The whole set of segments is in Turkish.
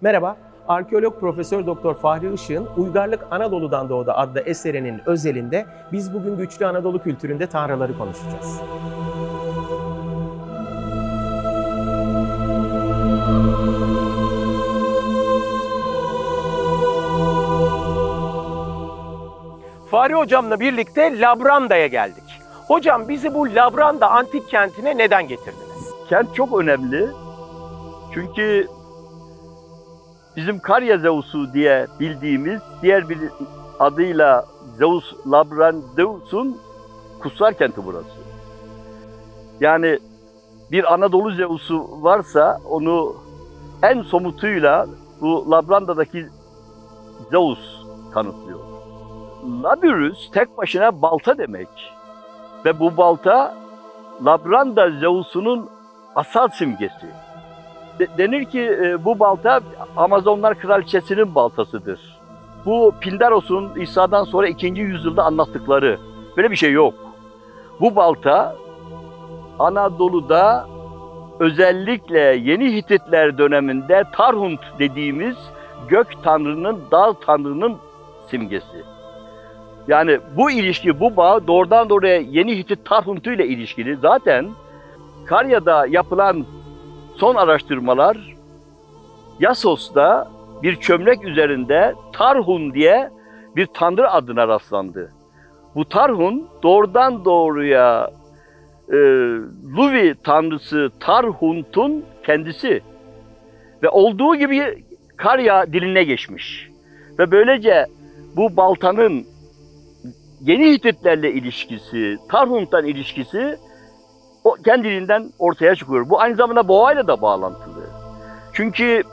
Merhaba, arkeolog Profesör Doktor Fahri Işık'ın Uygarlık Anadolu'dan Doğdu adlı eserinin özelinde biz bugün güçlü Anadolu kültüründe tanrıları konuşacağız. Fahri Hocam'la birlikte Labranda'ya geldik. Hocam bizi bu Labranda antik kentine neden getirdiniz? Kent çok önemli. Çünkü bizim Karya Zeus'u diye bildiğimiz diğer bir adıyla Zeus Labrandeus'un kutsal kenti burası. Yani bir Anadolu Zeus'u varsa onu en somutuyla bu Labranda'daki Zeus kanıtlıyor. Labyrus tek başına balta demek. Ve bu balta Labranda Zeus'unun asal simgesi. Denir ki bu balta Amazonlar Kraliçesi'nin baltasıdır. Bu Pindaros'un İsa'dan sonra 2. yüzyılda anlattıkları. Böyle bir şey yok. Bu balta Anadolu'da özellikle Yeni Hititler döneminde Tarhunt dediğimiz gök tanrının, dağ tanrının simgesi. Yani bu ilişki, bu bağ doğrudan doğruya Yeni Hitit Tarhunt'u ile ilişkili. Zaten Karya'da yapılan son araştırmalar Yassos'ta bir çömlek üzerinde Tarhun diye bir tanrı adına rastlandı. Bu Tarhun doğrudan doğruya Luvi tanrısı Tarhunt'un kendisi ve olduğu gibi Karya diline geçmiş. Ve böylece bu baltanın Yeni Hititlerle ilişkisi, Tarhunt'tan ilişkisi o kendiliğinden ortaya çıkıyor. Bu aynı zamanda boğayla da bağlantılı. Çünkü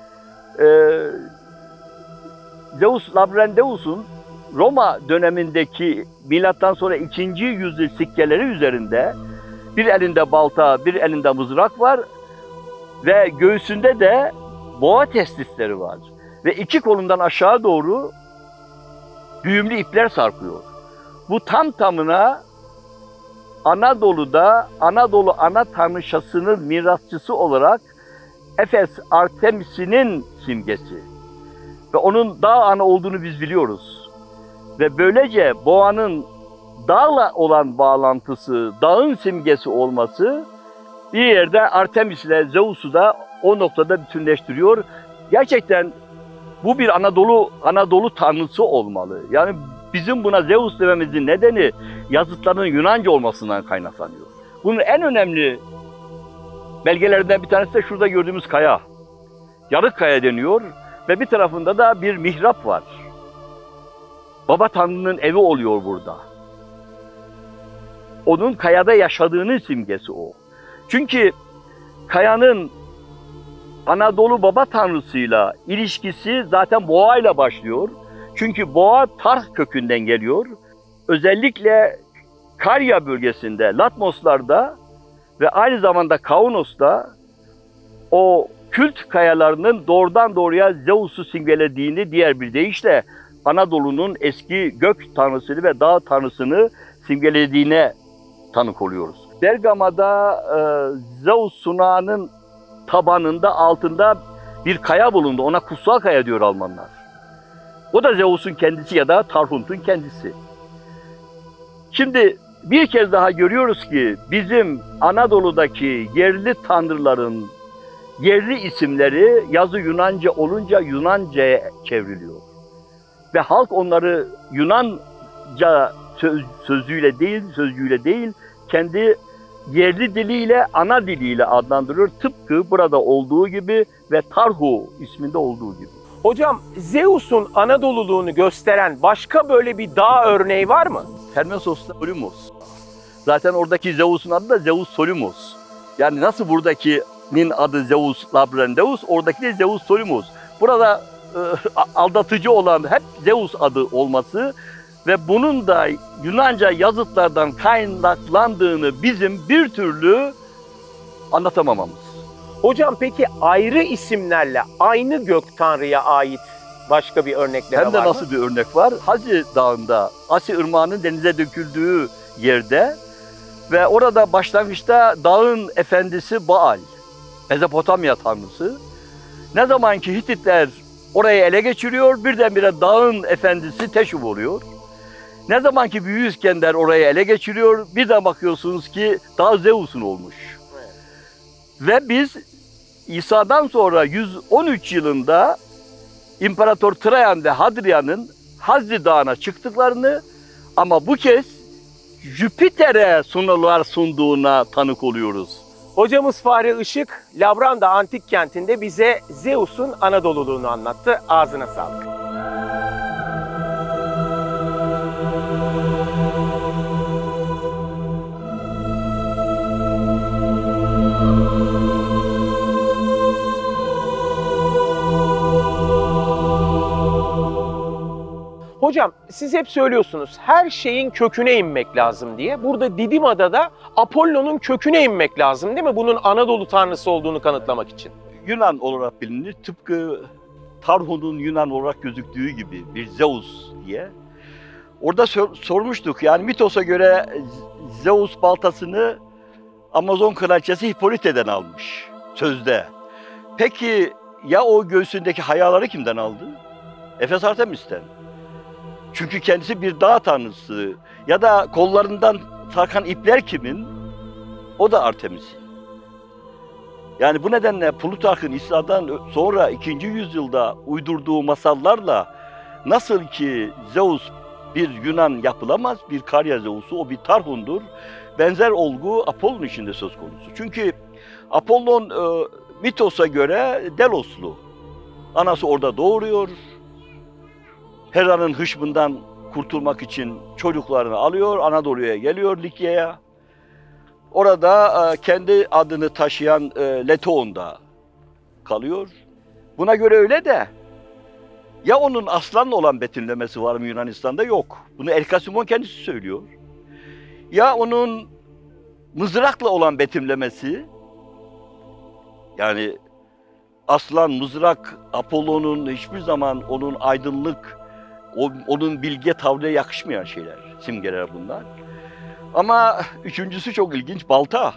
Zeus Labrandeus'un Roma dönemindeki milattan sonra 2. yüzyıl sikkeleri üzerinde bir elinde balta, bir elinde mızrak var ve göğsünde de boğa testisleri var. Ve iki kolundan aşağı doğru düğümlü ipler sarkıyor. Bu tam tamına Anadolu'da Anadolu ana tanrıçasının mirasçısı olarak Efes Artemis'inin simgesi. Ve onun dağ ana olduğunu biz biliyoruz. Ve böylece boğanın dağla olan bağlantısı, dağın simgesi olması bir yerde Artemis ile Zeus'u da o noktada bütünleştiriyor. Gerçekten bu bir Anadolu tanrısı olmalı. Yani bizim buna Zeus dememizin nedeni yazıtlarının Yunanca olmasından kaynaklanıyor. Bunun en önemli belgelerinden bir tanesi de şurada gördüğümüz kaya. Yarık kaya deniyor ve bir tarafında da bir mihrap var. Baba Tanrı'nın evi oluyor burada. Onun kayada yaşadığının simgesi o. Çünkü kayanın Anadolu Baba Tanrısı'yla ilişkisi zaten boğayla başlıyor. Çünkü boğa Tarh kökünden geliyor. Özellikle Karya bölgesinde, Latmoslarda ve aynı zamanda Kaunos'ta o kült kayalarının doğrudan doğruya Zeus'u simgelediğini, diğer bir deyişle Anadolu'nun eski gök tanrısını ve dağ tanrısını simgelediğine tanık oluyoruz. Bergama'da Zeus sunağının tabanında, altında bir kaya bulundu. Ona kutsal kaya diyor Almanlar. O da Zeus'un kendisi ya da Tarhunt'un kendisi. Şimdi bir kez daha görüyoruz ki bizim Anadolu'daki yerli tanrıların yerli isimleri yazı Yunanca olunca Yunanca'ya çevriliyor. Ve halk onları Yunanca sözcüğüyle değil, kendi yerli diliyle, ana diliyle adlandırıyor. Tıpkı burada olduğu gibi ve Tarhu isminde olduğu gibi. Hocam Zeus'un Anadoluluğunu gösteren başka böyle bir dağ örneği var mı? Hermesos'ta Olimos. Zaten oradaki Zeus'un adı da Zeus Solimos. Yani nasıl buradakinin adı Zeus Labrandeus, oradaki de Zeus Solimos. Burada aldatıcı olan hep Zeus adı olması ve bunun da Yunanca yazıtlardan kaynaklandığını bizim bir türlü anlatamamamız. Hocam peki ayrı isimlerle aynı gök tanrıya ait başka bir örnekler var mı? Hem de nasıl bir örnek var? Hazi Dağı'nda, Asi Irmağı'nın denize döküldüğü yerde ve orada başlangıçta dağın efendisi Baal, Mezopotamya tanrısı. Ne zaman ki Hititler orayı ele geçiriyor, birdenbire dağın efendisi Teşub oluyor. Ne zaman ki Büyük İskender orayı ele geçiriyor, birden bakıyorsunuz ki dağ Zeus'un olmuş. Evet. Ve biz İsa'dan sonra 113 yılında İmparator Trajan ve Hadrian'ın Hazri Dağı'na çıktıklarını ama bu kez Jüpiter'e sunular sunduğuna tanık oluyoruz. Hocamız Fahri Işık, Labranda antik kentinde bize Zeus'un Anadoluluğunu anlattı. Ağzına sağlık. Hocam siz hep söylüyorsunuz her şeyin köküne inmek lazım diye. Burada Didima'da Apollo'nun köküne inmek lazım değil mi? Bunun Anadolu tanrısı olduğunu kanıtlamak için. Yunan olarak bilinir. Tıpkı Tarhun'un Yunan olarak gözüktüğü gibi bir Zeus diye. Orada sormuştuk yani Mitos'a göre Zeus baltasını Amazon kraliçesi Hippolyte'den almış sözde. Peki ya o göğsündeki hayaları kimden aldı? Efes Artemis'ten. Çünkü kendisi bir dağ tanrısı. Ya da kollarından sarkan ipler kimin? O da Artemis'in. Yani bu nedenle Plutark'ın İsa'dan sonra 2. yüzyılda uydurduğu masallarla nasıl ki Zeus bir Yunan yapılamaz, bir Karya Zeus'u, o bir Tarhun'dur. Benzer olgu Apollon için de söz konusu. Çünkü Apollon Mitos'a göre Deloslu. Anası orada doğuruyor. Hera'nın hışmından kurtulmak için çocuklarını alıyor, Anadolu'ya geliyor, Likya'ya. Orada kendi adını taşıyan Letoon'da kalıyor. Buna göre öyle de, ya onun aslanla olan betimlemesi var mı Yunanistan'da? Yok. Bunu Erkasimon kendisi söylüyor. Ya onun mızrakla olan betimlemesi, yani aslan, mızrak, Apollon'un hiçbir zaman onun aydınlık, onun bilge tavrına yakışmayan şeyler, simgeler bunlar. Ama üçüncüsü çok ilginç, balta.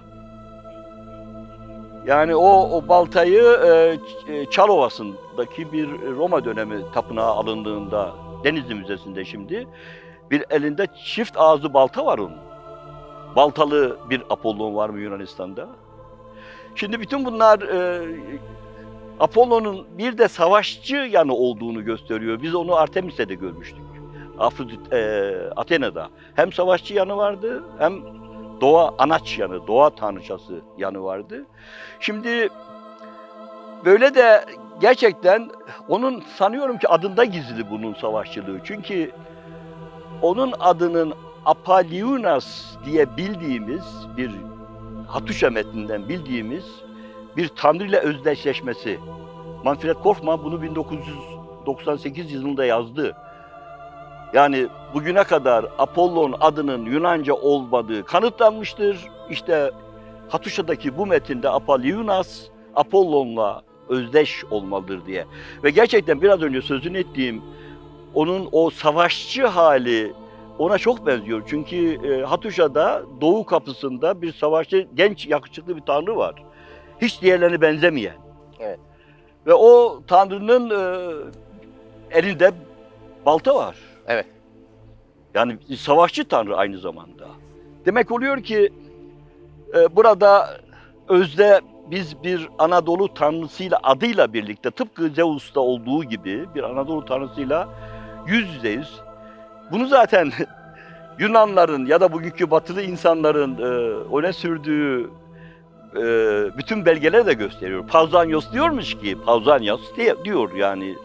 Yani o baltayı Çal Ovası'ndaki bir Roma dönemi tapınağı alındığında, Denizli Müzesi'nde şimdi, bir elinde çift ağızlı balta var onun. Baltalı bir Apollon var mı Yunanistan'da? Şimdi bütün bunlar Apollon'un bir de savaşçı yanı olduğunu gösteriyor. Biz onu Artemis'te de görmüştük. Atina'da. Hem savaşçı yanı vardı, hem doğa anaç yanı, doğa tanrıçası yanı vardı. Şimdi böyle de gerçekten onun sanıyorum ki adında gizli bunun savaşçılığı. Çünkü onun adının Apollonios diye bildiğimiz bir Hatuşa metninden bildiğimiz bir tanrı ile özdeşleşmesi. Manfred Korfman bunu 1998 yılında yazdı. Yani bugüne kadar Apollon adının Yunanca olmadığı kanıtlanmıştır. İşte Hatuşa'daki bu metinde Apollonios, Apollon'la özdeş olmalıdır diye. Ve gerçekten biraz önce sözünü ettiğim onun o savaşçı hali ona çok benziyor. Çünkü Hatuşa'da doğu kapısında bir savaşçı, genç yakışıklı bir tanrı var. Hiç diğerlerine benzemeyen. Evet. Ve o tanrının elinde balta var. Evet. Yani savaşçı tanrı aynı zamanda. Demek oluyor ki burada özde biz bir Anadolu tanrısıyla adıyla birlikte tıpkı Zeus'ta olduğu gibi bir Anadolu tanrısıyla yüz yüzeyiz. Bunu zaten Yunanların ya da bugünkü batılı insanların öne sürdüğü bütün belgeler de gösteriyor. Pausanias diyormuş ki, Pausanias diyor yani,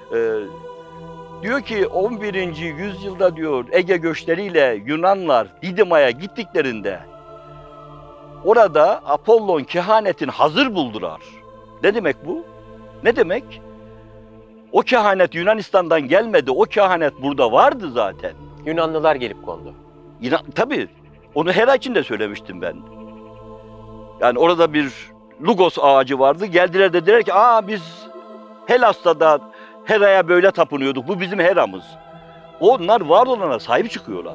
diyor ki 11. yüzyılda diyor Ege göçleriyle Yunanlar Didima'ya gittiklerinde orada Apollon kehanetini hazır buldular. Ne demek bu? Ne demek? O kehanet Yunanistan'dan gelmedi, o kehanet burada vardı zaten. Yunanlılar gelip kondu. Tabii, onu Hera için de söylemiştim ben. Yani orada bir Lugos ağacı vardı, geldiler dediler ki, biz Helas'ta da Hera'ya böyle tapınıyorduk, bu bizim Hera'mız. Onlar var olana sahip çıkıyorlar.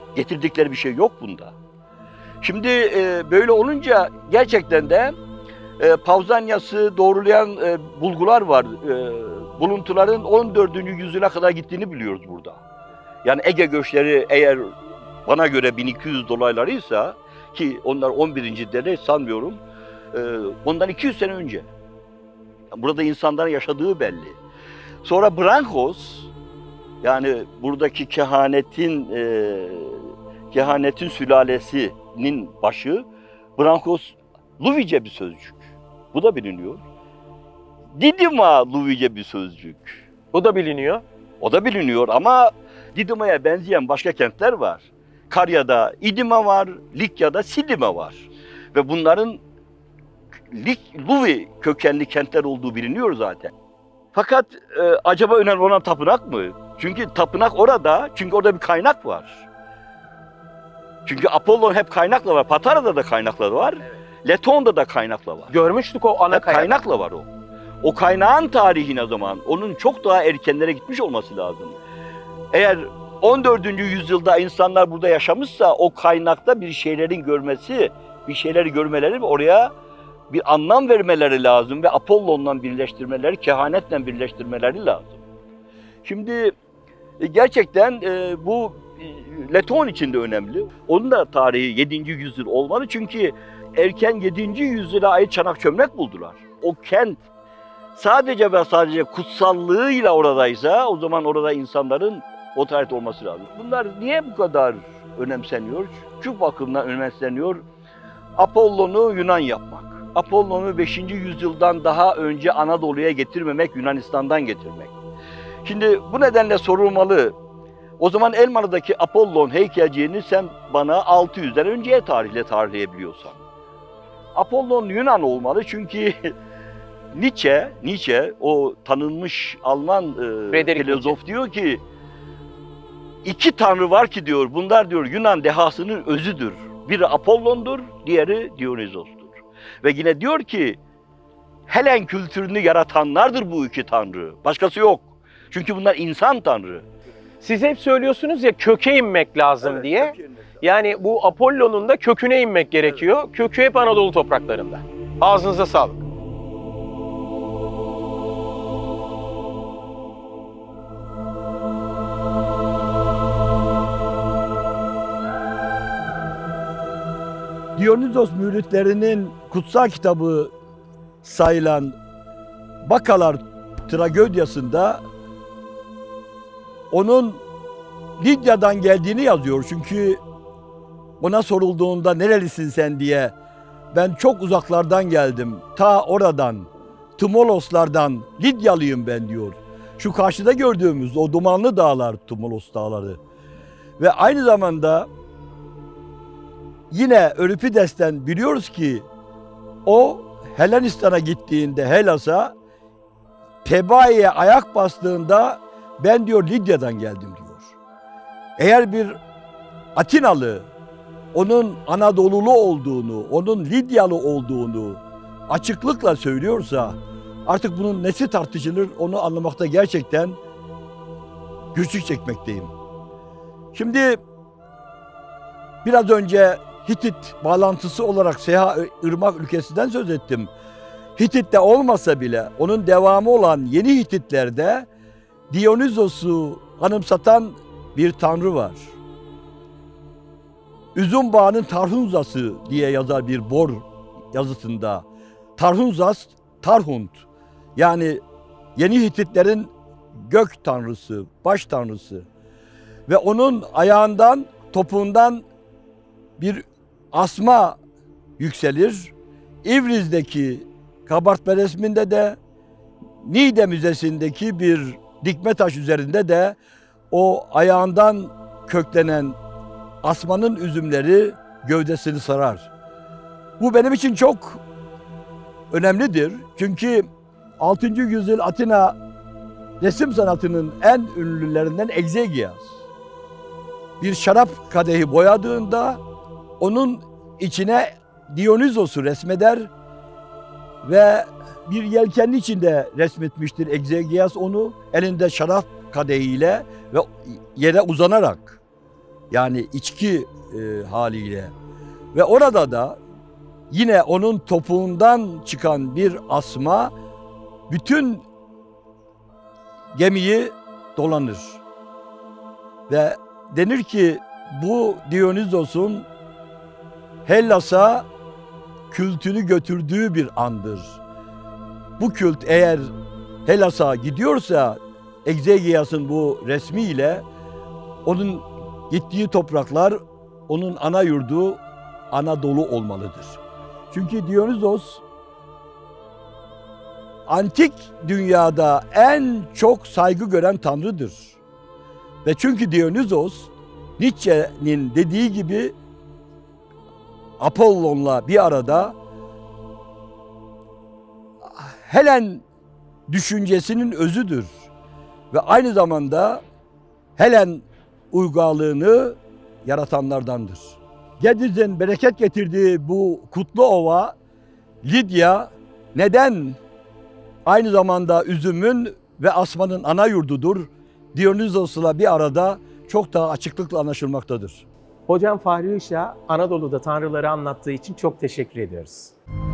Getirdikleri bir şey yok bunda. Şimdi böyle olunca gerçekten de Pausanias'ı doğrulayan bulgular var. Buluntuların 14. yüzyıla kadar gittiğini biliyoruz burada. Yani Ege göçleri eğer bana göre 1200 dolaylarıysa, ki onlar 11. dere sanmıyorum, ondan 200 sene önce. Burada insanların yaşadığı belli. Sonra Brankos, yani buradaki kehanetin sülalesinin başı, Brankos Luvice bir sözcük. Bu da biliniyor. Didima Luvice bir sözcük. Bu da biliniyor. O da biliniyor ama Didima'ya benzeyen başka kentler var. Karya'da İdima var, Likya'da Sidima var. Ve bunların Luvi kökenli kentler olduğu biliniyor zaten. Fakat acaba önemli olan tapınak mı? Çünkü tapınak orada, çünkü orada bir kaynak var. Çünkü Apollon hep kaynakla var. Patara'da da kaynakları var. Evet. Leton'da da kaynakla var. Görmüştük o ana kaynakla var o. O kaynağın tarihine zaman onun çok daha erkenlere gitmiş olması lazım. Eğer 14. yüzyılda insanlar burada yaşamışsa o kaynakta bir şeylerin görmesi, bir şeyleri görmeleri ve oraya bir anlam vermeleri lazım ve Apollon'la birleştirmeleri, kehanetle birleştirmeleri lazım. Şimdi gerçekten bu Leton için de önemli. Onun da tarihi 7. yüzyıl olmalı çünkü erken 7. yüzyıla ait çanak çömlek buldular. O kent sadece ve sadece kutsallığıyla oradaysa o zaman orada insanların o tarihte olması lazım. Bunlar niye bu kadar önemseniyor? Şu bakımdan önemseniyor. Apollon'u Yunan yapmak. Apollon'u 5. yüzyıldan daha önce Anadolu'ya getirmemek, Yunanistan'dan getirmek. Şimdi bu nedenle sorulmalı. O zaman Elmalı'daki Apollon heykelciğini sen bana 600'den önceye tarihleyebiliyorsan. Apollon Yunan olmalı çünkü Nietzsche o tanınmış Alman filozof diyor ki iki tanrı var ki diyor bunlar diyor Yunan dehasının özüdür. Biri Apollon'dur, diğeri Dionysos'tur. Ve yine diyor ki Helen kültürünü yaratanlardır bu iki tanrı. Başkası yok. Çünkü bunlar insan tanrı. Siz hep söylüyorsunuz ya köke inmek lazım Evet, diye. Yani bu Apollon'un da köküne inmek gerekiyor. Evet. Kökü hep Anadolu topraklarında. Ağzınıza sağlık. Dionysos müritlerinin kutsal kitabı sayılan Bakalar tragödyasında onun Lidya'dan geldiğini yazıyor. Çünkü ona sorulduğunda nerelisin sen diye ben çok uzaklardan geldim. Ta oradan, Tumoloslardan Lidyalıyım ben diyor. Şu karşıda gördüğümüz o dumanlı dağlar Tumolos dağları. Ve aynı zamanda yine Euripides'ten biliyoruz ki o Helenistan'a gittiğinde Hellas'a Tebai'ye ayak bastığında ben diyor Lidya'dan geldim diyor. Eğer bir Atinalı onun Anadolulu olduğunu, onun Lidyalı olduğunu açıklıkla söylüyorsa artık bunun nesi tartışılır onu anlamakta gerçekten güçlük çekmekteyim. Şimdi biraz önce Hitit bağlantısı olarak Seha Irmak ülkesinden söz ettim. Hitit'te olmasa bile onun devamı olan yeni Hititlerde Dionysos'u anımsatan bir tanrı var. Üzüm bağının Tarhunzası diye yazar bir Bor yazısında. Tarhunzas, Tarhunt. Yani yeni Hititlerin gök tanrısı, baş tanrısı. Ve onun ayağından, topuğundan bir asma yükselir. İvriz'deki kabartma resminde de Niğde Müzesi'ndeki bir dikme taş üzerinde de o ayağından köklenen asmanın üzümleri gövdesini sarar. Bu benim için çok önemlidir. Çünkü 6. yüzyıl Atina resim sanatının en ünlülerinden Egzegias bir şarap kadehi boyadığında onun içine Dionysos'u resmeder ve bir yelkenli içinde resmetmiştir Egzegias onu elinde şarap kadehiyle ve yere uzanarak yani içki haliyle ve orada da yine onun topuğundan çıkan bir asma bütün gemiyi dolanır. Ve denir ki bu Dionysos'un Hellas'a kültünü götürdüğü bir andır. Bu kült eğer Hellas'a gidiyorsa Egzegias'ın bu resmiyle onun gittiği topraklar onun ana yurdu Anadolu olmalıdır. Çünkü Dionysos antik dünyada en çok saygı gören tanrıdır. Ve çünkü Dionysos Nietzsche'nin dediği gibi Apollon'la bir arada Helen düşüncesinin özüdür. Ve aynı zamanda Helen uygarlığını yaratanlardandır. Gediz'in bereket getirdiği bu kutlu ova Lidya neden aynı zamanda üzümün ve asmanın ana yurdudur? Dionysos'la bir arada çok daha açıklıkla anlaşılmaktadır. Hocam Fahri Işık'a Anadolu'da tanrıları anlattığı için çok teşekkür ediyoruz.